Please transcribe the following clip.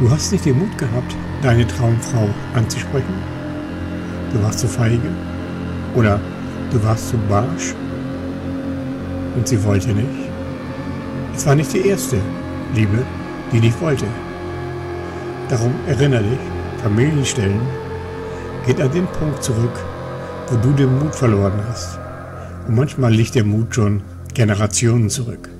Du hast nicht den Mut gehabt, deine Traumfrau anzusprechen? Du warst zu feige? Oder du warst zu barsch? Und sie wollte nicht? Es war nicht die erste Liebe, die nicht wollte. Darum erinnere dich, Familienstellen geht an den Punkt zurück, wo du den Mut verloren hast. Und manchmal liegt der Mut schon Generationen zurück.